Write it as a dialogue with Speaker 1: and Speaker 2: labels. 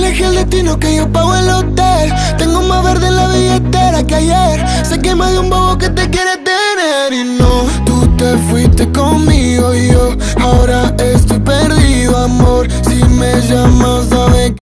Speaker 1: elegí el destino que yo pago el hotel. Tengo más verde en la billetera que ayer. Sé que más de un bobo que te quiere tener. Y no, tú te fuiste conmigo y yo ahora estoy perdido, amor. Si me llamas, sabes